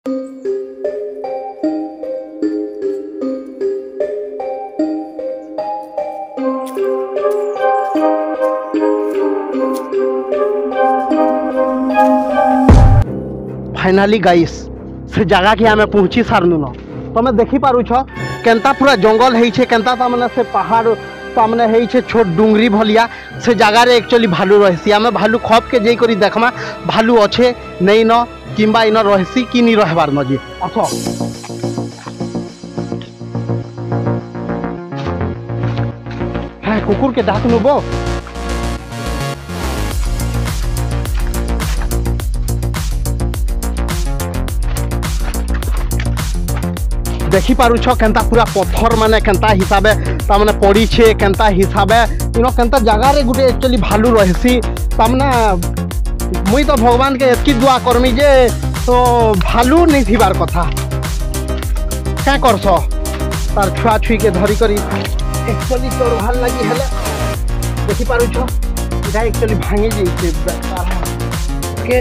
Finally guys से जगह के आम पहुँची सारनु न तुम देखी पारुछ केनता पूरा जंगल है केनता तामने से पहाड़ तामने है छोट डुंगरी भलिया से जगार एक्चुअली भालू रही आम भालू खप के जाकर देखमा भालू अच्छे नहीं न किंबा इन रही कि नहीं रहबार न जी आस हाँ कुकुर के डाक नुबो देखी पारुछ केनता पूरा पत्थर माने केनता हिसाबे तामने पड़ी छे केनता हिसाबे इनो केनता जगह रे गुटे एक्चुअली भालू रहसी तामने मुई तो भगवान के एतकी दुआ करमी जे तो भालू नहीं थिबार कथा क्या करस तार छुआ छुई के धरी करी एक्चुअली तोर भाल लगी हेले देखी पारुछ इटा एक्चुअली भांगी जैसे के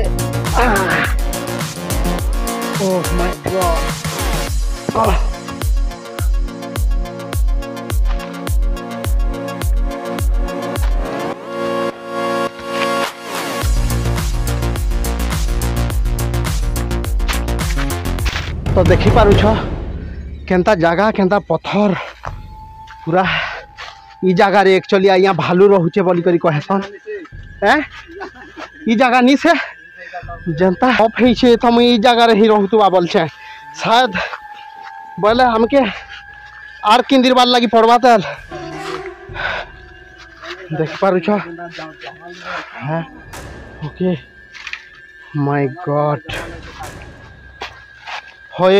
ओह माय गॉड तो देखी पारुछ केनता जगह केनता पत्थर पूरा ई जगह रे एक्चुअली यहाँ भालू रोचे बोली करी कहसन ई जगह नहीं से जनता ऑफ है तो मुई ई जगह रे ही रहतुआ बोल छे शायद बोले हमके आर किन दिन बाद लगी पड़वा तेल देख पारुछ हाँ ओके माय गॉड होए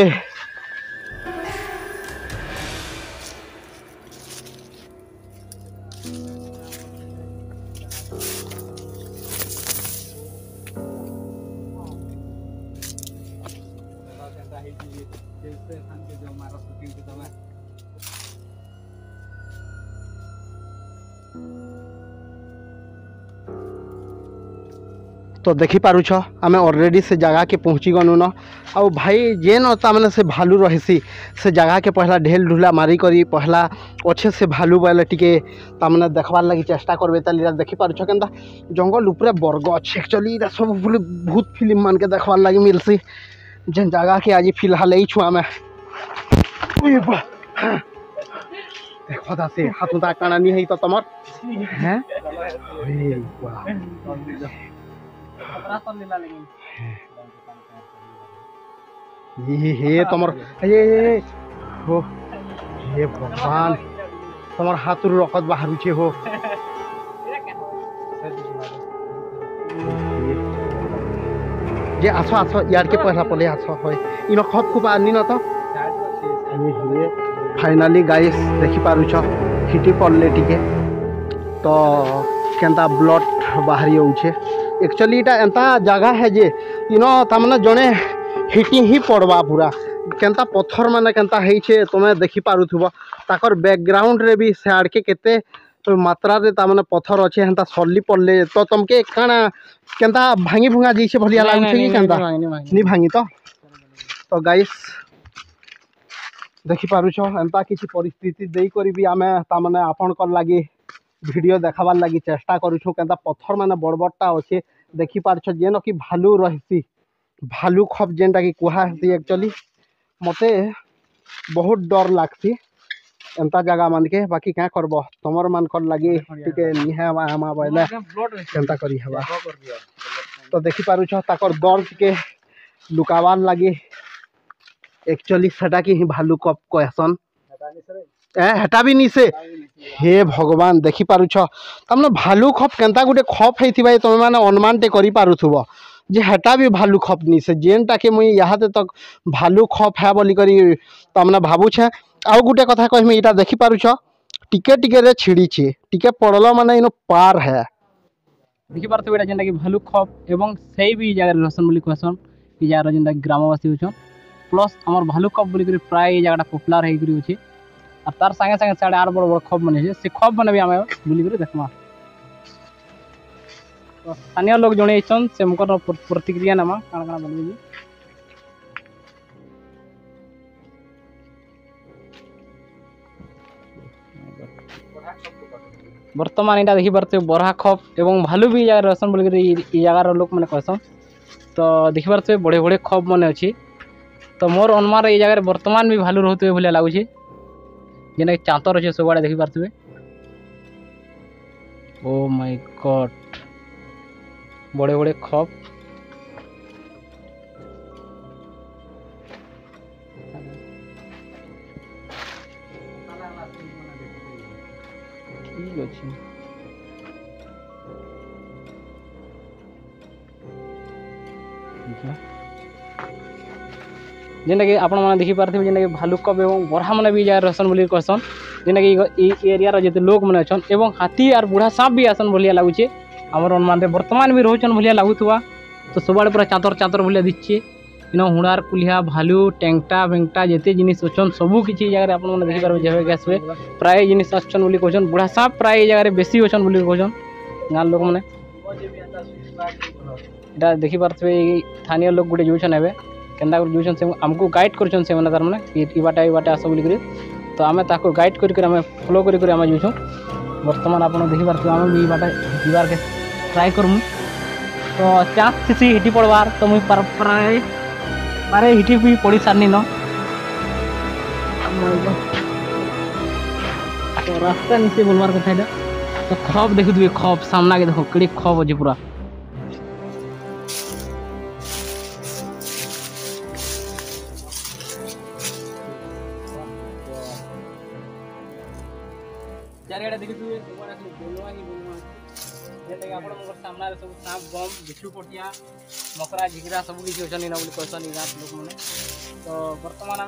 तो देखी पारुछ आम ऑलरेडी से जगह के पहुँची गनु न आउ भाई जे न तामने से भालू रही से जगह के पहला ढेल ढुला मारी करी पहला अच्छे से भालू बोले टिके तामने देखबार लगी चेष्टा करबे ताली देखी पारुछ केनता जंगल उपरे बर्ग अच्छे एक्चुअली सब भूत फिल्म मान के देखबार लगी मिलसी जेन जगह के आज फिलहाल ही छुआ में देखो ता से हाथ उठा काना नहीं है तो तमर हैं हे तमर हो हे भगवान तमर हाथ रखत बाहर छे हो जे आसो आसो यार के पहला पले आसो होय इन खप खुप आनी न तो हे फाइनाली गाइस देखी पारुछ हिटी पड़ले टिके तो केनता ब्लड बाहरी होउछे एक्चुअली इटा एंता जगह है जे इनो तामने जने हिटी ही पड़वा पूरा केनता पत्थर माने केनता है छे तुमे देखी पारुथुबो ताकर बैकग्राउंड रे भी से आड़ के केते तो मात्रा रे तामने पत्थर अच्छे हेंता सल्ली पड़ले तो तुमके काना केनता भांगी भुंगा जैसे भलिया लागु छे कि केनता नि भांगी तो गाइस देखी पारुछ एंता किसी परिस्थिति देई करी भी आमे तामने आपन कर लागी वीडियो देखाबार लगी चेष्टा करूँ केनता पत्थर माने बड़ बड़टा अच्छे देखी पार्छ जेन कि भालू रही भालू खप जेनटा कि कहुसी एक्चुअली मते बहुत डर लगती एंता जगह मान के बाकी क्या करब तुमर मान कर लगी टिके निहा बोले केनता करी हवा तो देखी पारुछ ताकर दर्द के लुकाबार लगी एक्चुअली सेटा कि भालू कप कहसन हेटा भी नी से हे भगवान देखी पारुछ तमने भालू खप केनता गुटे खप है तुम मैंने अनुमान टे करि पारुथुबो जे हेटा भी भालू खप नी से जेनटा के मुई यहाँ तक भालू खप है बोली करी तमने भावुछे आउ गुटे कथा कहमी इटा देखी पारुछ टिके टिके रे छिड़ी छे टिके पड़लो माने इनो पार है देखि पारतो एटा जेनटा कि भालू खप एवं सेही भी जगह रहसन बोली कहसन ई जगह जेनटा ग्रामवासी होछन प्लस हमर भालू खप बोली करी प्राय जगहटा पॉपुलर है करी होछे और तार संगे संगे साढ़े आर बड़ बड़ खप बने से खप बने भी आम बुली कर देखमा स्थानीय लोग जड़े से प्रतिक्रिया नामा काण काण बोलबे बर्तमान यहाँ देखी पारे बरहा खप एवं भालू भी जगह रहसन बोलिक जगार लोक मैंने कहसन तो देखी पारे बड़े बड़े खप मन अच्छी तो मोर अनुमान ये जगह बर्तमान भी भालू रोते भाई लगुच जेना चातर अच्छे सब आड़े देखी पारे ओ माय गॉड बड़े बड़े खप ठीक अच्छे जेनटा कि आपण मैंने देखी पारे जेनटा कि भालुकप एवं बरहा मैंने भी जगह रहसन बोली कहसन जेनटा कि एरिया जिते लोक मैंने अच्छन एवं हाथी और बुढ़ा सांप भी आसन भाया लगुचे आमर अनुमान बर्तमान भी रोचन भाया लगुवा तो सबुआड़े पूरा चातर चातर भाया दिखे इन हुड़ार कुलिया भालू टेंगटा बेंगटा जिते जिनिस अच्छन सबू किसी जगह आपने देखिपारे जब आसवे प्राय जिनिस आछन बोली कहन बुढ़ा सांप प्राय जगह बेसी अच्छन बोली कहन गाँव लोक मैंने इटा देखी पारे स्थानीय लोक गोटे जाऊन ए केन्दा जाऊन से आमको गाइड कर तारमाने बाटे आस बोलिक तो आम ताको गाइड कर फॉलो कर जाऊँ बर्तमान आप देखी पारे आम भी बाटे जीवार के ट्राए करमु तो चांस थी हिटी पड़वार तो मुझे प्राय पारे हिटी भी पड़ी सारनी न तो रास्ता नीचे बोलवार कथा तो खप देखुए खप सामना के देखो कड़ी खप अच्छे पूरा चारिआडे देखिए बोलवा ही बोलवा जेनटा कि आप सामने सब सांप बम बिच्छू पटिया मकरा झिकरा सब किसी अच्छा ना बोली कहसन गाँव लोक मैंने तो बर्तमान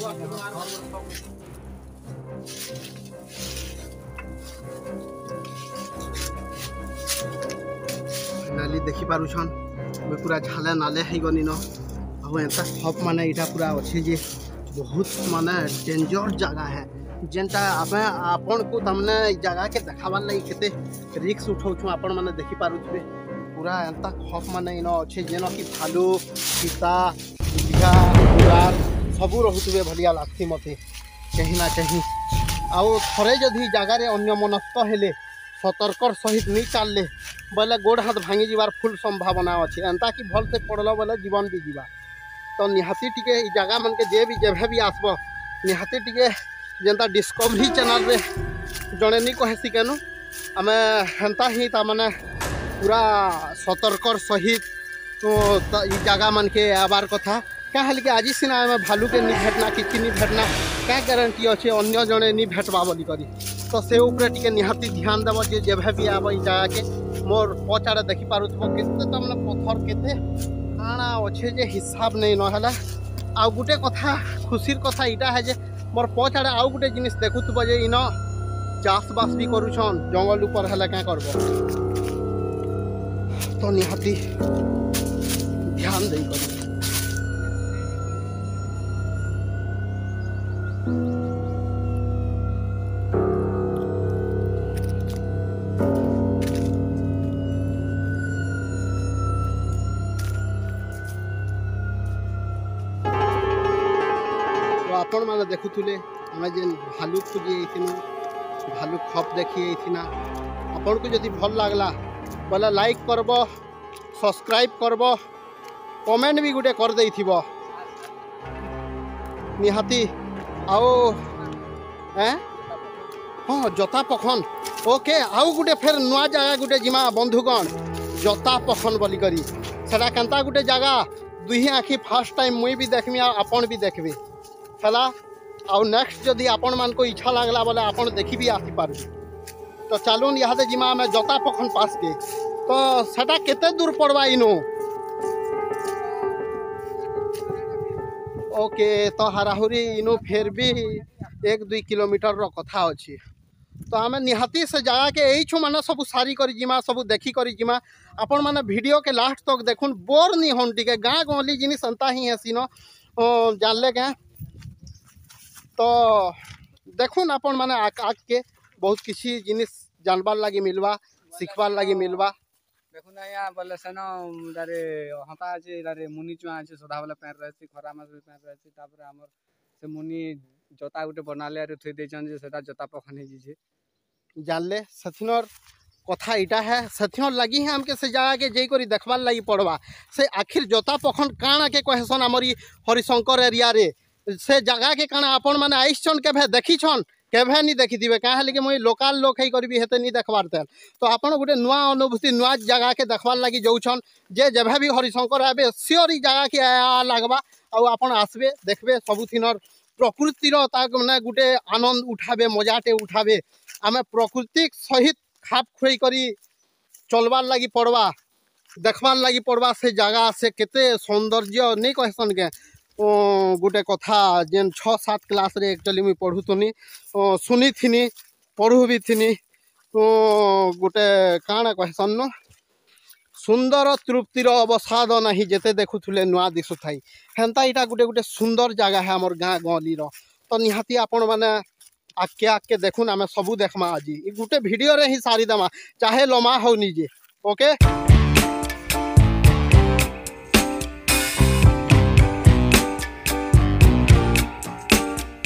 नाली देखी पारुछन पूरा झाले नाले है गनी न आउ एंता खप माने इटा पूरा अच्छे जे बहुत माने डेंजर जगह है जेनटा आपण को तमने जगह के देखाबार लगी केते रिक्स उठाऊ आपण माने देखी पारुथबे पूरा एंता खप माने इन अच्छे जेन कि भालू सीता बुढ़िया बुरार सबू रोथबे भलिया लागती मते कहीं ना कहीं आउ थरे जदि जगार अन्य मनस्क हेले सतर्कर सहित नहीं चलले बोले गोड़ हाथ भांगी जीवार फुल संभावना अच्छे एंता कि भल से पड़ल बोले जीवन भी जीवा तो निहाती टिके जगह मन के जे भी जेभे भी आसब निहाती टिके जेनता डिस्कवरी चैनल रे जड़े नहीं कहेसी केनु आम हेन्ता ही ताने पूरा सतर्कर सहित तो जगह मन के आबार कथा क्या हेल्के आज सीना आम भालू के नहीं भेटना कि नहीं भेटना क्या गारंटी अच्छे अन्य जड़े नहीं भेटवा बोली करी तो से उपरे टिके निहाती ध्यान देव जे जेभे भी आब जगह के मोर पचाड़े देखी पारुथबो केते तमने पत्थर केते काଣା अच्छे जे हिसाब नहीं नहला आ गुटे कथा खुशीर कथा इटा है जे मोर पचाड़े आउ गुटे जिनिस देखुथबो जे इन चाषबास भी करुछन जंगल ऊपर हेला क्या करबो तो निहाती ध्यान दे करी आपण मैंने देखुले आम जेन भालू खोजी भालू खप देखी आपण को जदि भल लगला बोले लाइक करब सब्सक्राइब करब कमेंट भी गोटे कर दे निहाती आओ हाँ जता पखन ओके आउ गोटे फेर नुआ जगह गोटे जिमा बंधुगण जता पखन बोली करी सेटा केनता गोटे जगह दुही आखि फास्ट टाइम मुई भी देखमी आपण भी देखबे है आउ नेक्स्ट जदि आपण मान को इच्छा लगला बोले आपण देखी भी आसी पार तो चलून यहाँ जिमा आम जता पखन पास के तो सेटा केते दूर पड़वा इनो ओके तो हाराहुरी इनो फिर भी 1-2 किलोमीटर रो कथा अच्छी तो आम निहाती से जगह के यही छु मैंने सब सारी करी जिमा सब देखी करी जिमा आपण मैंने वीडियो के लास्ट तक देखुन बोर नहीं हन टिके गाँ गहली जिनिस अंता ही है सीन जानले क्या तो देखुन आपण मैंने आग के बहुत किसी जिनिस जानबार लगी मिलवा शिखबार लगी मिलवा देखुन आया बोले सेन दारे हता আছে दारे मुनि चुआ আছে सदा वाला पैर रहसी खरा मास पैर रहसी तापर हमर से मुनि जता गुटे बनाले रे थई देछन जे सेटा जता पखन हे जे जानले सथिनर कथा इटा है सथिनर लगी है हमके से जगह के जे करी देखबार लगी पड़वा से आखिर जोता पखंड काଣା के कहसन आमरी हरिशंकर एरिया रे से जगह के काଣା आपण माने आइछन केभे देखिछन केभे नहीं देखी दिबे काहे लगे मुई लोकल लोक है करबी हेते नहीं देखबार तेल तो आपण गुटे नुआ अनुभूति नुआ जगह के देखबार लगी जाउछन जे जेभे भी हरिशंकर आबे सियोर ई जगह के लागबा आ आपण आसबे देखबे सबुथिनर प्रकृतिर माने गुटे आनंद उठाबे मजाटे उठाबे आमे प्रकृति सहित खाप खुई करी चलबार लगी पड़वा देखबार लगी पड़वा से जगह से केते सौंदर्य नहीं कहसन के गोटे कथा जेन 6-7 क्लास रे एक्चुअली मुई पढ़ुथुनी सुनी थिनी पढ़ु भी थिनी गोटे काଣା कहसन न सुंदर तृप्तिर अवसाद नहीं जेते देखुथुले नुआ दिसुथाई हेन्ता इटा गोटे गोटे सुंदर जगह है हमर गाँ गली रो तो निहाती आपण माने आके आके देखुन आमे सबू देखमा आज गोटे वीडियो रे ही सारी दमा चाहे लमा हो निजे ओके।